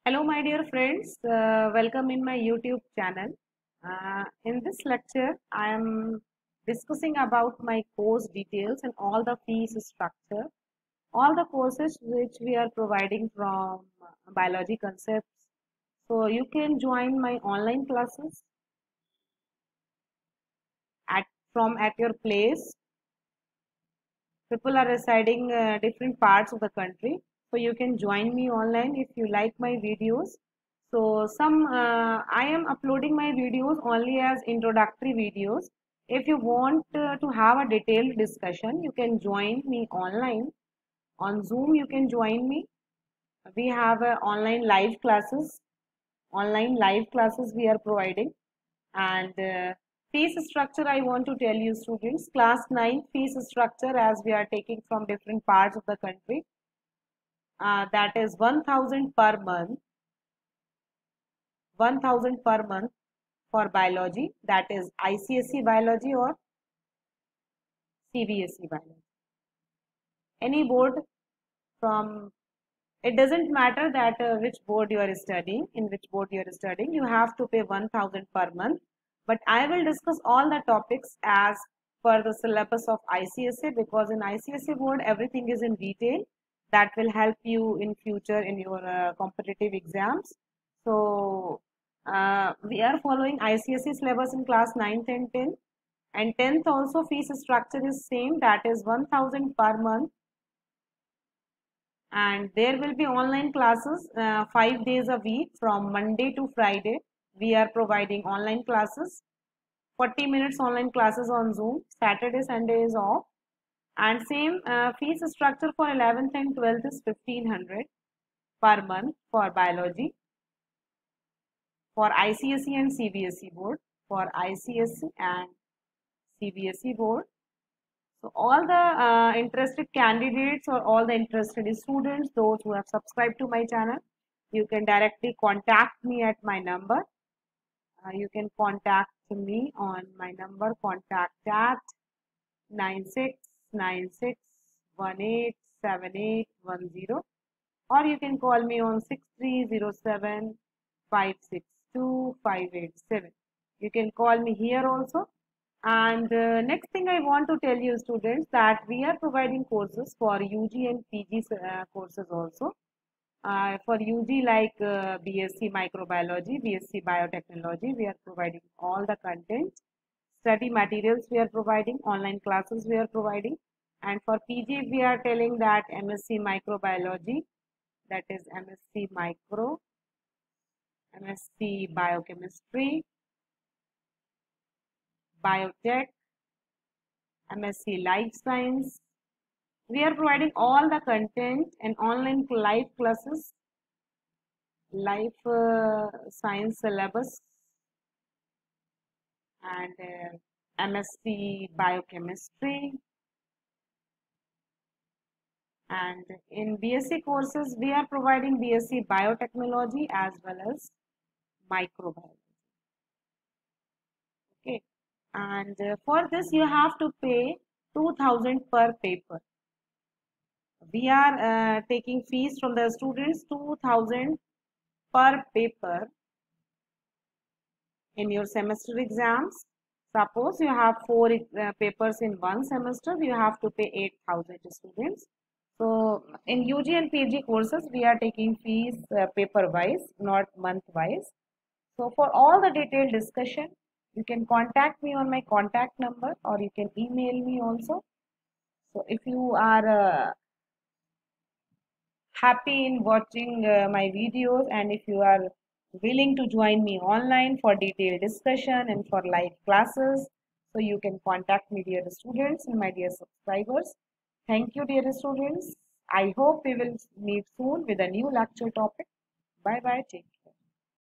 Hello, my dear friends. Welcome in my YouTube channel. In this lecture, I am discussing about my course details and all the fees structure, all the courses which we are providing from biology concepts. So you can join my online classes at at your place. People are residing different parts of the country, so you can join me online if you like my videos. So I am uploading my videos only as introductory videos. If you want to have a detailed discussion, you can join me online on Zoom. You can join me. We have online live classes we are providing. And fees structure, I want to tell you students, class 9 fees structure, as we are taking from different parts of the country, that is 1000 per month, 1000 per month for biology, that is ICSE biology or CBSE biology. Any board from, it doesn't matter that which board you are studying, in which board you are studying, you have to pay 1000 per month. But I will discuss all the topics as per the syllabus of ICSE, because in ICSE board everything is in detail. That will help you in future in your competitive exams. So we are following ICSE syllabus in class 9th and 10th. And 10th also fees structure is same, that is 1000 per month. And there will be online classes 5 days a week from Monday to Friday. We are providing online classes, 40 minutes online classes on Zoom. Saturday, Sunday is off. And same fees structure for 11th and 12th is 1500 per month for biology, for ICSE and CBSE board, for ICSE and CBSE board. So all the interested candidates or all the interested students, those who have subscribed to my channel, you can directly contact me at my number. You can contact me on my number, contact at 9696187810, or you can call me on 6307562587. You can call me here also. And next thing I want to tell you students, that we are providing courses for UG and PG courses also. For UG, like BSc Microbiology, BSc Biotechnology, we are providing all the content. Study materials we are providing, online classes we are providing. And for PG, we are telling that MSc Microbiology, that is MSc Micro, MSc Biochemistry, Biotech, MSc Life Science. We are providing all the content and online live classes, life science syllabus, and MSc Biochemistry. And in BSc courses, we are providing BSc Biotechnology as well as Microbiology. Okay, and for this you have to pay 2000 per paper. We are taking fees from the students, 2000 per paper in your semester exams. Suppose you have 4 papers in one semester, you have to pay 8000 students. So in UG and PG courses, we are taking fees paper wise, not month wise. So for all the detailed discussion, you can contact me on my contact number, or you can email me also. So if you are happy in watching my videos, and if you are willing to join me online for detailed discussion and for live classes, so you can contact me, dear students and my dear subscribers. Thank you, dear students. I hope we will meet soon with a new lecture topic. Bye bye. Take care.